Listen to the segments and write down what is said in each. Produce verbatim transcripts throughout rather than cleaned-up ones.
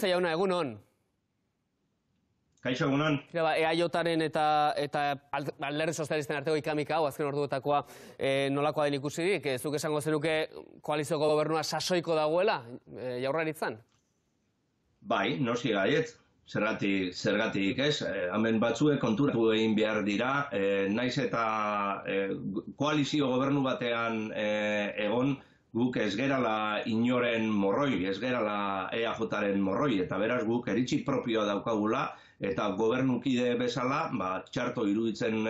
Arantza jauna, egun hon. Kaixo, egunon. E A Jaren eta Alderdi Sozialisten arteko ikamika hau, azken orduetakoa nolakoa den ikusirik, zuk esango zenuke koalizioko gobernua sasoiko dagoela Jaurlaritzan? Bai, noski gaiet. Zergatik, zergatik ez, hemen batzuek konturatu egin behar dira, naiz eta koalizio gobernu batean egon, guk ez gerala inoren morroi, ez gerala E A Jaren morroi, eta beraz guk eritxi propioa daukagula, eta gobernukide bezala, txarto iruditzen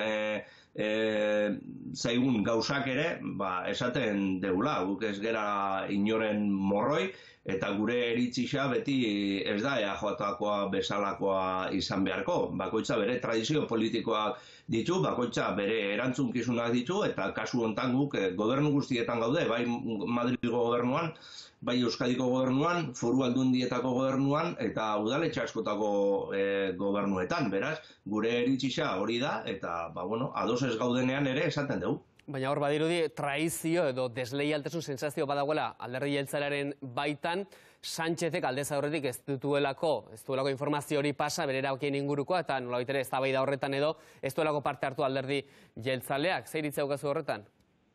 zaigun gauzak ere, esaten deula, guk ez gera inoren morroi, eta gure eritzixa beti ez da E A Jkoa bezalakoa izan beharko. Bakoitza bere tradizio politikoak ditu, bakoitza bere erantzunkizunak ditu, eta kasu hontan guk gobernu guztietan gaude, bai Madrilgo gobernuan, bai Euskadiko gobernuan, foru aldundietako gobernuan, eta udaletxe askotako gobernuetan, beraz, gure eritzixa hori da, eta, ba, bueno, ados ez gaudenean ere esaten dugu. Baina hor badirudi traizio edo desleialtasun sentsazio badagoela Alderdi Jeltzalearen baitan, Sánchezek aldez aurretik ez duelako, ez duelako informazio hori pasa, bere erabakien ingurukoa, eta nolabait ere eztabaida horretan edo, ez duelako parte hartu Alderdi Jeltzaleak. Zer iritzi daukazu horretan?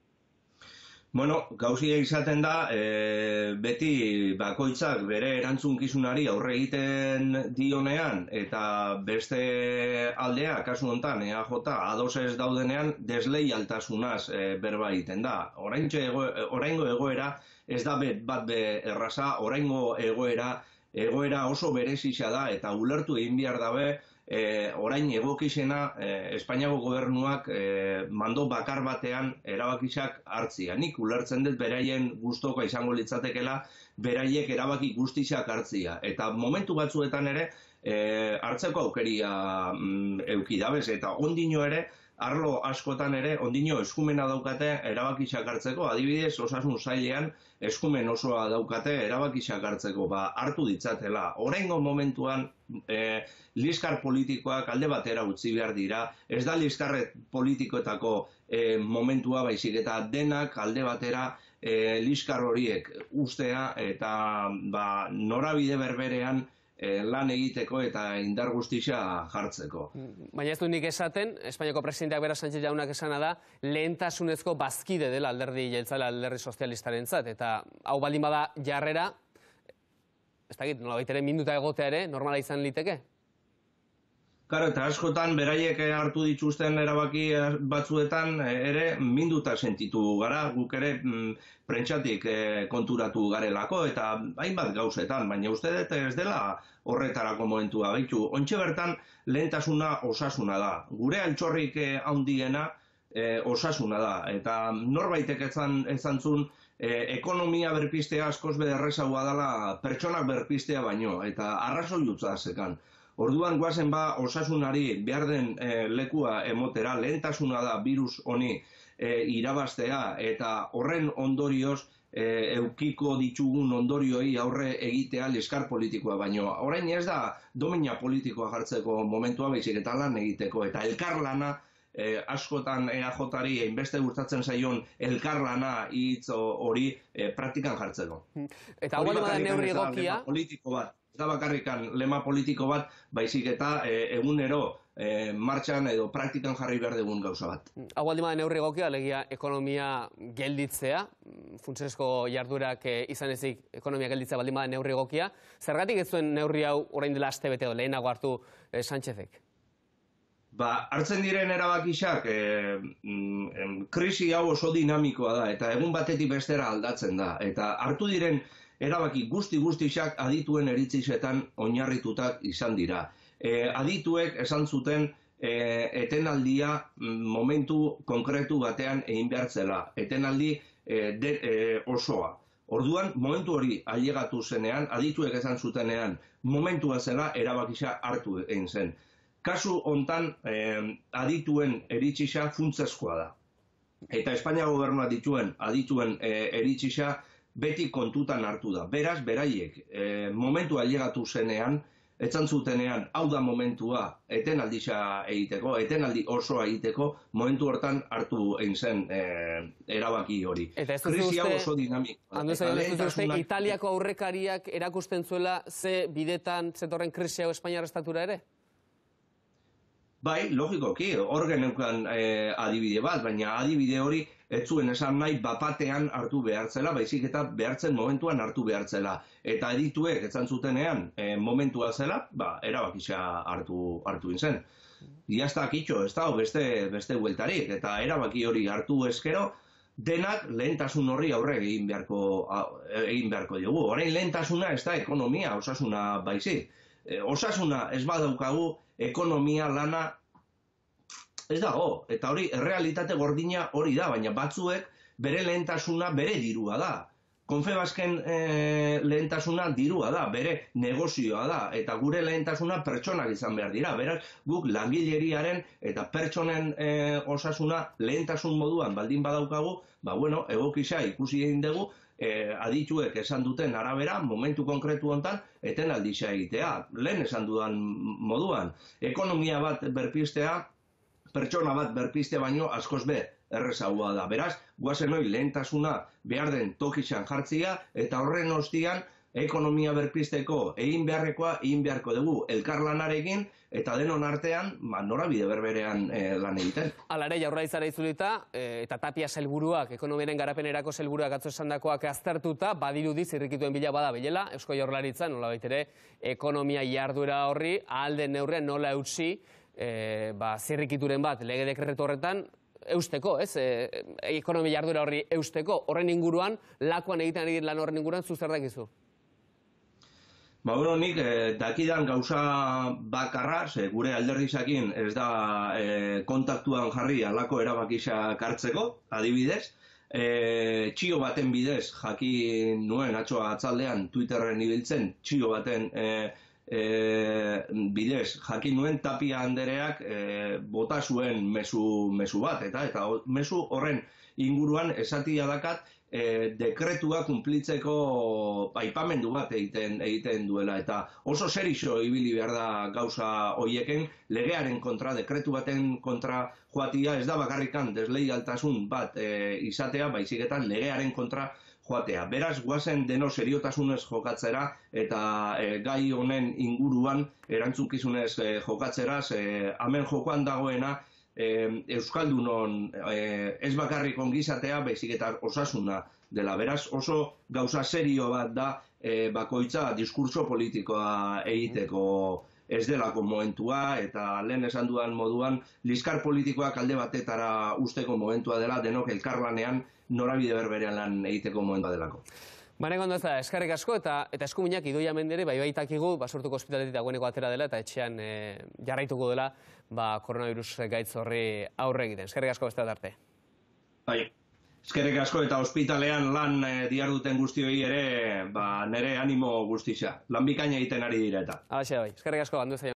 Bueno, gauzia izaten da, beti bakoitzak bere erantzunkizunari aurre egiten dionean, eta beste aldea, kasu honetan, E A J ados ez daudenean, desleialtasunaz berba egiten da. Oraingo egoera ez da bat be erraza, oraingo egoera, egoera oso berezia da, eta ulertu egin behar dabe, orain egokizena Espainiako gobernuak mando bakar batean erabakizak hartzia. Nik ulertzen dut beraien gustoka izango litzatekela beraiek erabaki guztiak hartzia. Eta momentu batzuetan ere hartzeko aukeria eukidabez. Eta ondino ere, arlo askotan ere, ondino eskumena daukate erabakizak hartzeko. Adibidez, osasun sailean eskumen osoa daukate erabakizak hartzeko. Ba, hartu ditzatela. Oraingo momentuan liskar politikoak alde batera utzi behar dira, ez da liskarret politikoetako momentua baizik, eta denak alde batera liskar horiek ustea, eta norabide berberean lan egiteko eta indar guztia jartzeko. Baina ez du nik esaten, Espainiako presidenteak bera Sánchez jaunak esana da, lehentasunezko bazkide dela Alderdi Jeltzale, Alderdi Sozialistarentzat, eta hau baldin bada jarrera, ez dakit, nolabait ere minuta egotea ere, normala izan liteke? Karo, eta askotan beraiek hartu dituzten erabaki batzuetan ere minduta sentitu gara, guk ere prentsatik konturatu garelako, eta hainbat gauzetan, baina uste dut ez dela horretarako momentua. Baitu, ontxe bertan lehentasuna osasuna da. Gure altxorrik handiena osasuna da, eta norbaitek ezan zuen ekonomia berpistea askoz bederrezagoa dela pertsonak berpistea baino, eta arrazoi utza zekan. Orduan guazen ba osasunari behar den lekua emotera, lehentasuna da virus honi irabaztea, eta horren ondorioz eukiko ditugun ondorioi aurre egitea liskar politikoa, baino orain ez da domina politikoa jartzeko momentua baizik eta lan egiteko, eta elkarlana askotan E A Jari hainbeste gustatzen zaion elkarlana hitz hori praktikan jartzeko. Eta hau bada neurri egokia politiko bat, ez da bakarrikan lema politiko bat, baizik eta egunero martxan edo praktikan jarri behar dugun gauza bat. Hau bada neurri egokia, alegia ekonomia gelditzea, funtsezko jardurak izan ezik ekonomia gelditzea baldin bada neurri egokia, zergatik ez zuen neurri hau orain dela aste bete edo lehenago hartu Sánchezek? Ba, hartzen diren erabakixak, krisi hau oso dinamikoa da, eta egun batetik bestera aldatzen da. Eta hartu diren erabaki guzti-guztixak adituen eritzisetan oinarritutak izan dira. Adituek esan zuten etenaldia momentu konkretu batean egin behar zela. Etenaldi osoa. Orduan, momentu hori ailegatu zenean, adituek esan zutenean, momentua zela erabakixak hartu egin zen. Kasu hontan adituen eritzisa funtsezkoa da. Eta Espainia gobernua dituen adituen eritzisa beti kontutan hartu da. Beraz, beraiek momentu ailegatu zenean etzan zutenean, hau da momentua, etenaldisa egiteko, etenaldi osoa egiteko, momentu hortan hartu egin zen eh, erabaki hori. Krisi hau oso dinamik. Italiako aurrekariak erakusten zuela ze bidetan zetorren krisi hau Espainiar estatura ere? Bai, logikoki, hor geneukan eh, adibide bat, baina adibide hori ez zuen esan nahi bapatean hartu behartzela, baizik eta behartzen momentuan hartu behartzela. Eta edituek etzan zutenean eh, momentua zela, ba, erabakitza hartu hartu zen. Iazta kitxo, ez da, beste, beste bueltarik, eta erabaki hori hartu eskero, denak lehentasun horri aurre egin beharko, egin beharko dugu. Orain lehentasuna ez da ekonomia, osasuna baizik. E, osasuna ez badaukagu, ekonomia lana ez dago, eta hori errealitate gordina hori da, baina batzuek bere lehentasuna bere dirua da. Confebasken e, lehentasuna dirua da, bere negozioa da, eta gure lehentasuna pertsonak izan behar dira. Beraz, guk langileriaren eta pertsonen e, osasuna lehentasun moduan baldin badaukagu, ba bueno, egokisa ikusi egin dugu, e, adituek esan duten arabera, momentu konkretu hontan, etenaldisa egitea. Lehen esan dudan moduan, ekonomia bat berpistea, pertsona bat berpiste baino askoz be errezagoa da. Beraz, guazen hori lehentasuna behar den tokixan jartzia, eta horren ostian ekonomia berpisteko egin beharrekoa egin beharko dugu elkarlanarekin, eta denon artean ba, norabide berberean e, lan egiten. Alare, Jaurlaritzara itzulita, e, eta Tapia sailburuak, ekonomiaren garapenerako sailburuak atzo esandakoak aztertuta, badirudi zirrikituen bila bada bilela, Eusko Jaurlaritza, nola baitere, ekonomia jarduera horri, ahal den neurrean nola eutsi, E, ba, zirrikituren bat lege dekretu horretan eusteko, ez? E, ekonomia jarduera horri eusteko, horren inguruan, lakuan egiten ari lan horren inguruan, zuzer dakizu? Ba, bueno, nik eh, dakidan gauza bakarra, ze gure alderdizakin ez da eh, kontaktuan jarri alako erabakixak hartzeko, adibidez, eh, txio baten bidez, jakin nuen atzoa atzaldean Twitterren ibiltzen, txio baten eh, E, bidez, jakin nuen Tapia andereak e, bota zuen mezu, mezu bat, eta eta mezu horren inguruan esatia dakat e, dekretua kunplitzeko aipamendu bat egiten egiten duela, eta oso serixo ibili behar da gauza hoieken, legearen kontra, dekretu baten kontra joatia, ez da bakarrikan desleialtasun bat e, izatea, baizik legearen kontra joatea. Beraz, guazen deno seriotasunez jokatzera eta e, gai honen inguruan erantzunkizunez e, jokatzera, e, hemen jokoan dagoena e, Euskaldunon e, ez bakarrik ongizatea, baizik eta osasuna dela. Beraz, oso gauza serio bat da e, bakoitza diskurso politikoa egiteko ez delako momentua, eta lehen esan dudan moduan, liskar politikoak alde batetara usteko momentua dela, denok elkarlanean norabide berberean lan egiteko momentua delako. Bane gondo ez da, eskarrik asko, eta, eta eskuminak idoia mendere, bai baitakigu, basurtuko ospitaletik dagoeneko atera dela, eta etxean e, jarraituko dela, ba, koronavirus gaitz horri aurre egiten. Eskarrik asko beste arte. Bai. Eskerrik asko eta ospitalean lan e, diarduten guztioi ere, ba, nere animo guztia. Lan bikaina egiten ari dira eta. Hala bai, eskerrik asko, handu zaio.